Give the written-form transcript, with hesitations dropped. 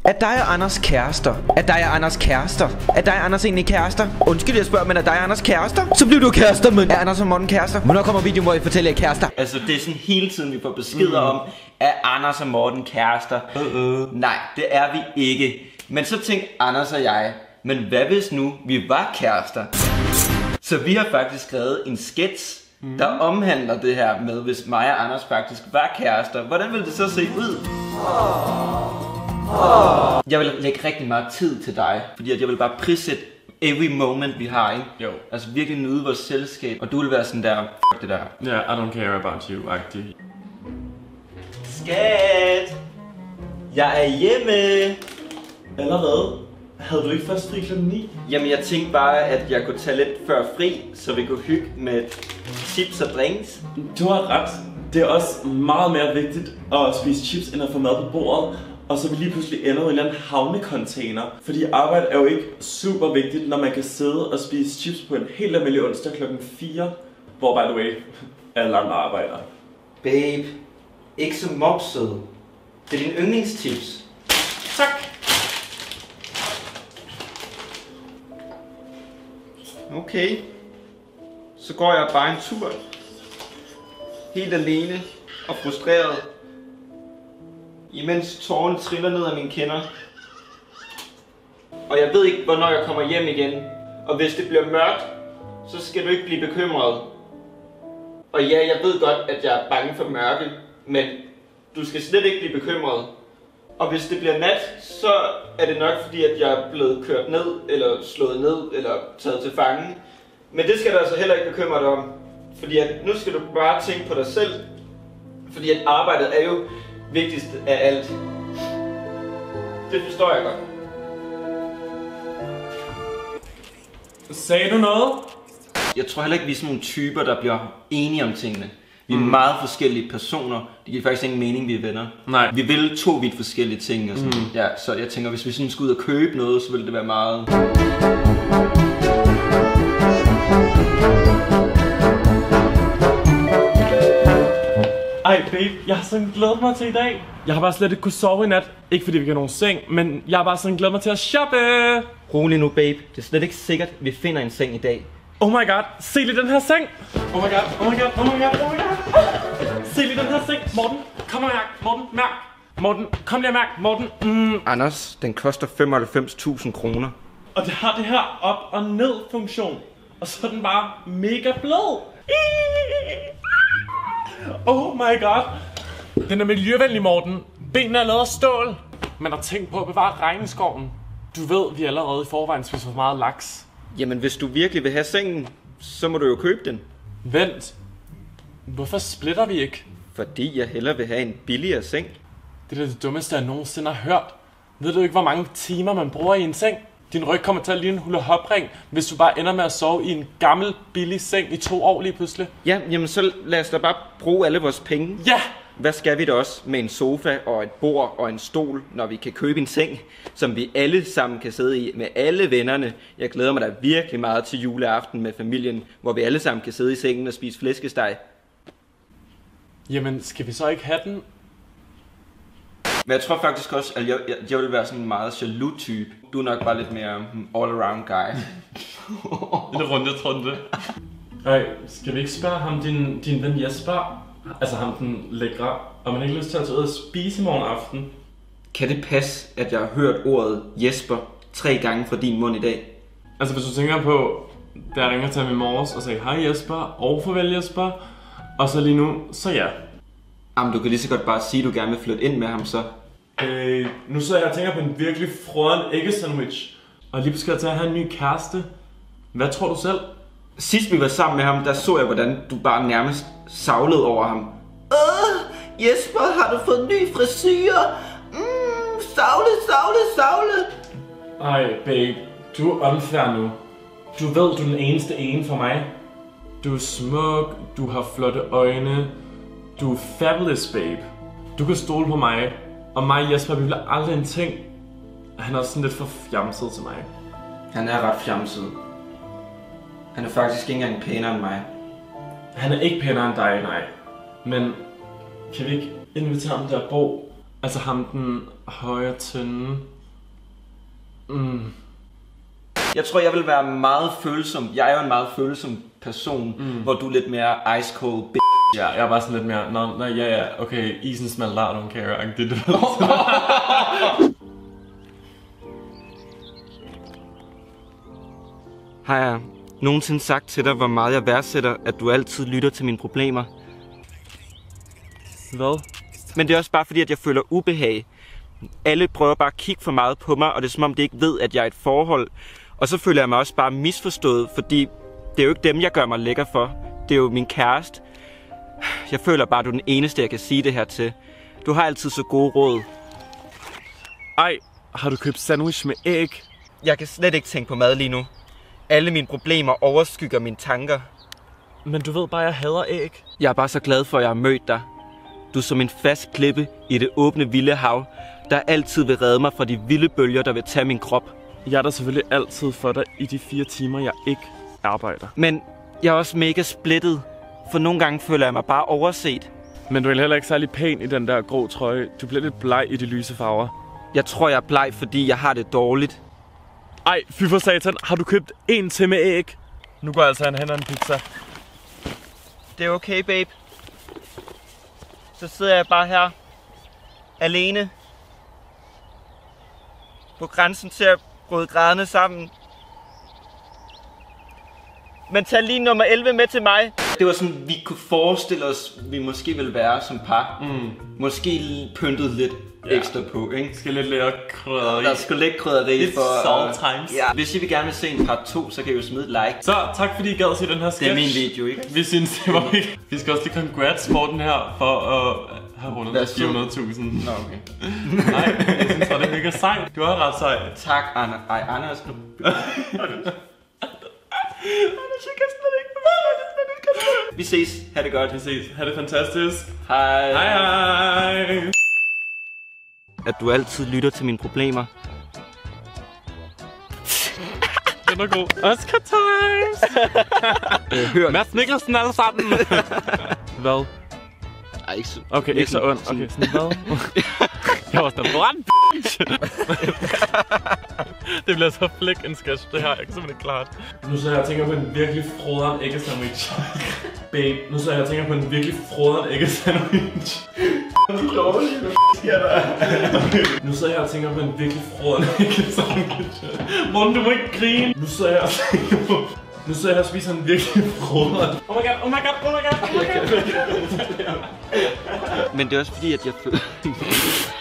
Er dig og Anders kærester? Er dig og Anders kærester? Er dig og Anders egentlig kærester? Undskyld, jeg spørger, men er dig og Anders kærester? Så bliver du kærester, men er Anders og Morten kærester? Hvornår kommer videoen, hvor I fortæller jer kærester? Altså, det er sådan hele tiden, vi får beskeder om, er Anders og Morten kærester? Nej, det er vi ikke. Men så tænkte Anders og jeg, men hvad hvis nu vi var kærester? Så vi har faktisk skrevet en sketch, der omhandler det her med, hvis mig og Anders faktisk var kærester. Hvordan ville det så se ud? Jeg vil lægge rigtig meget tid til dig, fordi at jeg vil bare prissætte every moment vi har, ikke? Jo. Altså virkelig nyde vores selskab, og du vil være sådan der, f*** det der. Ja, yeah, I don't care about you-agtig. Skat! Jeg er hjemme! Allerede? Havde du ikke først fri kl. 9? Jamen jeg tænkte bare, at jeg kunne tage lidt før fri, så vi kunne hygge med chips og drinks. Du har ret. Det er også meget mere vigtigt at spise chips, end at få mad på bordet. Og så vi lige pludselig ender i en eller anden havnecontainer. Fordi arbejde er jo ikke super vigtigt, når man kan sidde og spise chips på en helt almindelig onsdag kl. 4. Hvor, by the way, alle andre arbejder. Babe, ikke så mopset. Det er din yndlingstips. Tak! Okay. Så går jeg bare en tur. Helt alene og frustreret. Imens tårerne triller ned af mine kinder. Og jeg ved ikke, hvornår jeg kommer hjem igen. Og hvis det bliver mørkt, så skal du ikke blive bekymret. Og ja, jeg ved godt, at jeg er bange for mørke. Men du skal slet ikke blive bekymret. Og hvis det bliver nat, så er det nok fordi, at jeg er blevet kørt ned, eller slået ned, eller taget til fange. Men det skal du altså heller ikke bekymre dig om. Fordi at nu skal du bare tænke på dig selv. Fordi at arbejdet er jo vigtigst af alt. Det forstår jeg godt. Sagde du noget? Jeg tror heller ikke, vi er sådan nogle typer, der bliver enige om tingene. Vi er meget forskellige personer. Det giver faktisk ingen mening, vi er venner. Nej. Vi vil to vidt forskellige ting og sådan. Ja, så jeg tænker, hvis vi sådan skulle ud og købe noget, så ville det være meget... Ej babe, jeg har sådan glædet mig til i dag. Jeg har bare slet ikke kunne sove i nat. Ikke fordi vi kan have nogen seng, men jeg har bare sådan glædet mig til at shoppe. Rolig nu, babe. Det er slet ikke sikkert, at vi finder en seng i dag. Oh my god, se lige den her seng. Oh my god, oh my god, oh my god, oh my god. Se lige den her seng. Morten, kom og mærk. Morten, mærk. Morten, kom lige og mærk. Morten. Anders, den koster 95.000 kroner. Og det har det her op- og ned funktion. Og så er den bare mega blød. Oh my god. Den er miljøvenlig, Morten. Benene er lavet af stål. Man har tænkt på at bevare regnskoven. Du ved, vi allerede i forvejen spiser for meget laks. Jamen, hvis du virkelig vil have sengen, så må du jo købe den. Vent. Hvorfor splitter vi ikke? Fordi jeg hellere vil have en billigere seng. Det er det dummeste, jeg nogensinde har hørt. Ved du ikke, hvor mange timer man bruger i en seng? Din ryg kommer til at ligne en hula-hop-ring, hvis du bare ender med at sove i en gammel, billig seng i 2 år lige pludselig. Ja, jamen så lad os da bare bruge alle vores penge. Ja! Hvad skal vi da også med en sofa og et bord og en stol, når vi kan købe en seng, som vi alle sammen kan sidde i med alle vennerne. Jeg glæder mig da virkelig meget til juleaften med familien, hvor vi alle sammen kan sidde i sengen og spise flæskesteg. Jamen, skal vi så ikke have den? Men jeg tror faktisk også, at jeg vil være sådan en meget jaloux type. Du er nok bare lidt mere all-around guy. Lidt runde. Ej, skal vi ikke spørge ham, din ven Jesper? Altså ham den lækre, og man ikke lyst til at tage ud og spise i morgen aften? Kan det passe, at jeg har hørt ordet Jesper 3 gange fra din mund i dag? Altså hvis du tænker på, da jeg ringer til ham i morges og sagde hej Jesper og farvel Jesper, og så lige nu, så ja. Jamen du kan lige så godt bare sige, at du gerne vil flytte ind med ham så. Nu sidder jeg og tænker på en virkelig frøden æggesandwich, og lige pludselig til at have en ny kæreste. Hvad tror du selv? Sidst vi var sammen med ham, der så jeg, hvordan du bare nærmest savlede over ham. Jesper, har du fået ny frisyr? Savle. Ej, babe, du er unfair nu. Du ved, du er den eneste ene for mig. Du er smuk, du har flotte øjne. Du er fabulous, babe. Du kan stole på mig. Og mig og Jesper, vi vil aldrig en ting. Han er sådan lidt for fjamset til mig. Han er ret fjamset. Han er faktisk ikke engang pænere end mig. Han er ikke pænere end dig, nej. Men kan vi ikke invitere ham der Bo? Altså ham den høje tynde. Jeg tror, jeg vil være meget følsom. Jeg er jo en meget følsom person, hvor du er lidt mere ice cold Ja, jeg er bare sådan lidt mere, nå, ja, okay, isen smelter, I don't care-agtigt. Har jeg nogensinde sagt til dig, hvor meget jeg værdsætter, at du altid lytter til mine problemer? Hvad? Men det er også bare fordi, at jeg føler ubehag. Alle prøver bare at kigge for meget på mig, og det er som om, de ikke ved, at jeg er et forhold. Og så føler jeg mig også bare misforstået, fordi det er jo ikke dem, jeg gør mig lækker for. Det er jo min kæreste. Jeg føler bare, at du er den eneste, jeg kan sige det her til. Du har altid så gode råd. Ej, har du købt sandwich med æg? Jeg kan slet ikke tænke på mad lige nu. Alle mine problemer overskygger mine tanker. Men du ved bare, jeg hader æg. Jeg er bare så glad for, at jeg har mødt dig. Du er som en fast klippe i det åbne vilde hav, der altid vil redde mig fra de vilde bølger, der vil tage min krop. Jeg er der selvfølgelig altid for dig i de 4 timer, jeg ikke arbejder. Men jeg er også mega splittet, for nogle gange føler jeg mig bare overset. Men du er heller ikke særlig pæn i den der grå trøje. Du bliver lidt bleg i de lyse farver. Jeg tror, jeg er bleg, fordi jeg har det dårligt. Ej, fy for satan. Har du købt en til med æg? Nu går jeg altså hen og en pizza. Det er okay, babe. Så sidder jeg bare her. Alene. På grænsen til at bryde grædende sammen. Men tag lige nummer 11 med til mig. Det var sådan, vi kunne forestille os, vi måske ville være som par. Måske pyntet lidt ekstra på, ikke? Skal lidt lære krydderi. Der skal lidt krydderi lidt for... salt times. Ja. Hvis I vil gerne vil se en part 2, så kan I jo smide et like. Så tak fordi I gad se den her sketch. Det er min video, ikke? Vi synes, det var ikke. Vi skal også lige congrats for den her, for at have rundet 400.000. Nå, okay. Nej, jeg synes bare, det er mega sejt. Du er ret sej. Tak, Anna. Ej, Anders. Vi ses. Ha' det godt. Vi ses. Ha' det fantastisk. Hej. Hej. At du altid lytter til mine problemer. Den er god. Oscar Times. Hør. Mads Mikkelsen alle sammen. Hvad? Ej, ikke så. Okay, ikke så ondt. Okay, sådan hvad? Jeg var sådan, brand, det bliver så flæk en sketch, det her. Jeg kan simpelthen ikke klare det. Nu så jeg tænker på en virkelig froderen æggesandwich. Babe, nu så jeg tænker på en virkelig froderen æggesandwich. Nu så jeg tænker på en virkelig froderen æggesandwich. Morten, du må ikke grine. Nu så jeg tænker på... Nu så jeg spiser en virkelig froderen. Oh my god, oh my god, oh my god, oh my god. Men det er også fordi, at jeg føler...